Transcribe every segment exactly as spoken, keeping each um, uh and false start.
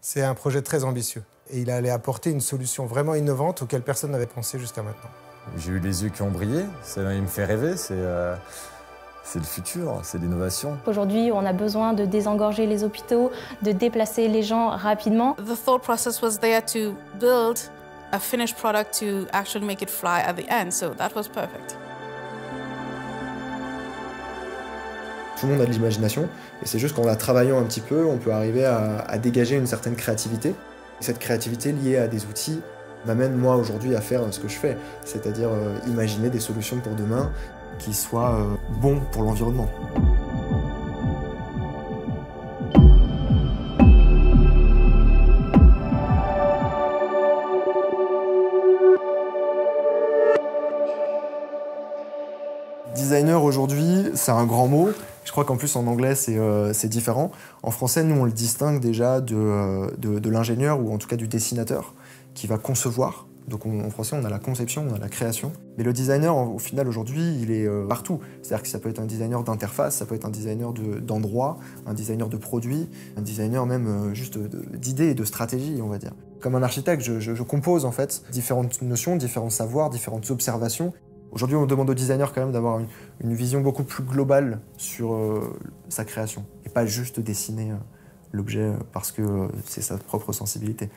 C'est un projet très ambitieux et il allait apporter une solution vraiment innovante auquel personne n'avait pensé jusqu'à maintenant. J'ai eu les yeux qui ont brillé, ça, il me fait rêver, c'est euh, le futur, c'est l'innovation. Aujourd'hui, on a besoin de désengorger les hôpitaux, de déplacer les gens rapidement. The thought process was there to build a finished product to actually make it fly at the end, so that was perfect. Tout le monde a de l'imagination, et c'est juste qu'en la travaillant un petit peu, on peut arriver à, à dégager une certaine créativité. Et cette créativité liée à des outils m'amène moi aujourd'hui à faire ce que je fais, c'est-à-dire euh, imaginer des solutions pour demain qui soient euh, bons pour l'environnement. Designer aujourd'hui, c'est un grand mot. Je crois qu'en plus en anglais c'est euh, différent. En français, nous on le distingue déjà de, euh, de, de l'ingénieur ou en tout cas du dessinateur qui va concevoir. Donc on, en français on a la conception, on a la création. Mais le designer au final aujourd'hui il est euh, partout. C'est-à-dire que ça peut être un designer d'interface, ça peut être un designer d'endroit, de, un designer de produits, un designer même euh, juste d'idées et de stratégie on va dire. Comme un architecte, je, je, je compose en fait différentes notions, différents savoirs, différentes observations. Aujourd'hui, on demande au designer quand même d'avoir une, une vision beaucoup plus globale sur euh, sa création et pas juste dessiner euh, l'objet parce que euh, c'est sa propre sensibilité.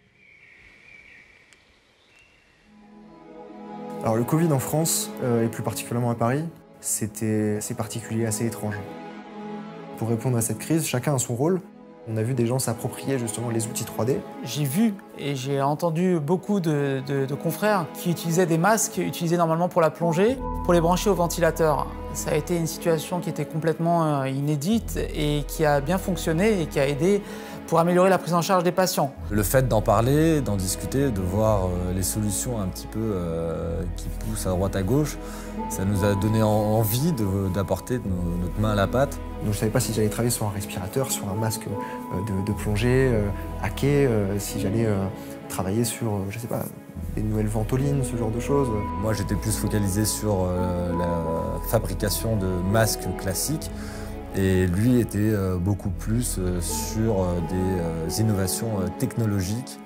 Alors le Covid en France, euh, et plus particulièrement à Paris, c'était assez particulier, assez étrange. Pour répondre à cette crise, chacun a son rôle. On a vu des gens s'approprier justement les outils trois D. J'ai vu et j'ai entendu beaucoup de, de, de confrères qui utilisaient des masques utilisés normalement pour la plongée, pour les brancher au ventilateur. Ça a été une situation qui était complètement inédite et qui a bien fonctionné et qui a aidé pour améliorer la prise en charge des patients. Le fait d'en parler, d'en discuter, de voir euh, les solutions un petit peu euh, qui poussent à droite à gauche, ça nous a donné en, envie d'apporter no, notre main à la pâte. Donc je ne savais pas si j'allais travailler sur un respirateur, sur un masque euh, de, de plongée, euh, hacké, euh, si j'allais euh, travailler sur, euh, je sais pas, des nouvelles ventolines, ce genre de choses. Moi j'étais plus focalisé sur euh, la fabrication de masques classiques. Et lui était euh, beaucoup plus euh, sur euh, des euh, innovations euh, technologiques.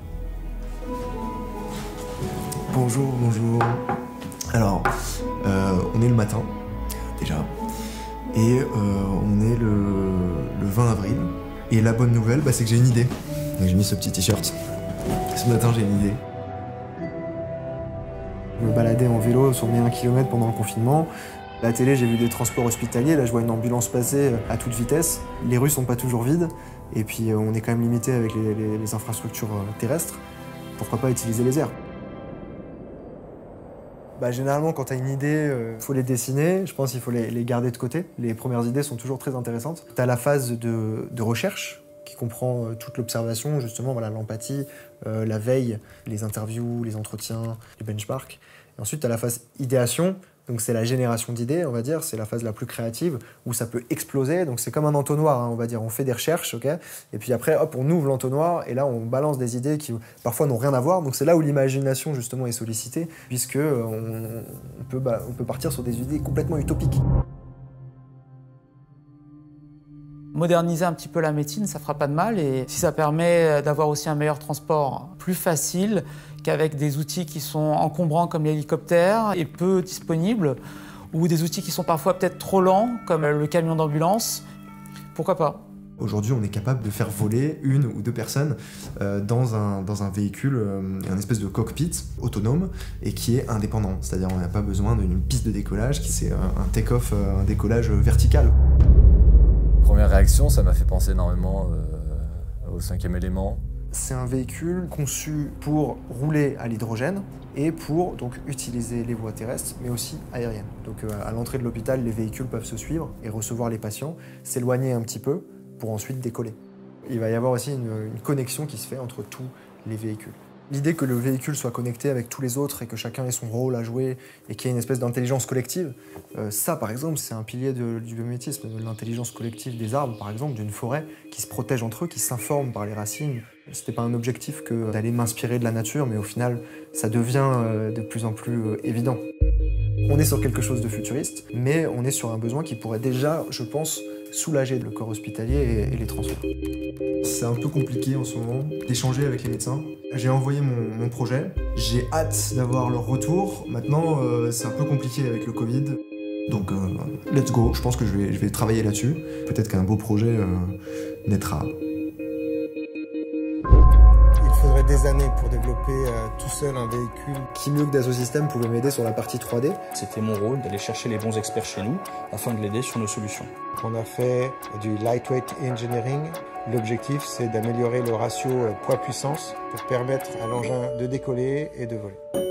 Bonjour, bonjour. Alors, euh, on est le matin, déjà, et euh, on est le, le vingt avril. Et la bonne nouvelle, bah, c'est que j'ai une idée. J'ai mis ce petit t-shirt. Ce matin, j'ai une idée. Je me baladais en vélo sur mes un kilomètre pendant le confinement. À la télé, j'ai vu des transports hospitaliers, là je vois une ambulance passer à toute vitesse. Les rues sont pas toujours vides, et puis on est quand même limité avec les, les, les infrastructures terrestres. Pourquoi pas utiliser les airs? Bah, généralement, quand tu as une idée, il euh, faut les dessiner. Je pense qu'il faut les, les garder de côté. Les premières idées sont toujours très intéressantes. Tu as la phase de, de recherche, qui comprend euh, toute l'observation, justement, voilà, l'empathie, euh, la veille, les interviews, les entretiens, les benchmarks. Et ensuite, tu as la phase idéation. Donc c'est la génération d'idées, on va dire, c'est la phase la plus créative où ça peut exploser. Donc c'est comme un entonnoir, hein, on va dire, on fait des recherches, ok, et puis après, hop, on ouvre l'entonnoir et là on balance des idées qui parfois n'ont rien à voir. Donc c'est là où l'imagination justement est sollicitée, puisque on, on, peut, bah, on peut partir sur des idées complètement utopiques. Moderniser un petit peu la médecine, ça fera pas de mal, et si ça permet d'avoir aussi un meilleur transport plus facile qu'avec des outils qui sont encombrants comme l'hélicoptère et peu disponibles, ou des outils qui sont parfois peut-être trop lents comme le camion d'ambulance, pourquoi pas? Aujourd'hui, on est capable de faire voler une ou deux personnes euh, dans, un, dans un véhicule, euh, un espèce de cockpit autonome et qui est indépendant. C'est-à-dire on n'a pas besoin d'une piste de décollage, qui c'est un, un take-off, un décollage vertical. Première réaction, ça m'a fait penser énormément euh, au cinquième élément. C'est un véhicule conçu pour rouler à l'hydrogène et pour donc utiliser les voies terrestres, mais aussi aériennes. Donc euh, à l'entrée de l'hôpital, les véhicules peuvent se suivre et recevoir les patients, s'éloigner un petit peu pour ensuite décoller. Il va y avoir aussi une, une connexion qui se fait entre tous les véhicules. L'idée que le véhicule soit connecté avec tous les autres et que chacun ait son rôle à jouer et qu'il y ait une espèce d'intelligence collective, euh, ça par exemple c'est un pilier de, du biomimétisme, de l'intelligence collective des arbres par exemple, d'une forêt, qui se protège entre eux, qui s'informent par les racines. C'était pas un objectif que d'aller m'inspirer de la nature, mais au final ça devient euh, de plus en plus euh, évident. On est sur quelque chose de futuriste, mais on est sur un besoin qui pourrait déjà, je pense, soulager le corps hospitalier et, et les transferts. C'est un peu compliqué en ce moment d'échanger avec les médecins. J'ai envoyé mon, mon projet, j'ai hâte d'avoir leur retour. Maintenant, euh, c'est un peu compliqué avec le Covid. Donc, euh, let's go, je pense que je vais, je vais travailler là-dessus. Peut-être qu'un beau projet euh, naîtra. Il faudrait des années pour développer euh, tout seul un véhicule. Qui mieux que Dassault Systèmes pouvait m'aider sur la partie trois D? C'était mon rôle d'aller chercher les bons experts chez nous afin de l'aider sur nos solutions. On a fait du lightweight engineering. L'objectif, c'est d'améliorer le ratio poids-puissance pour permettre à l'engin de décoller et de voler.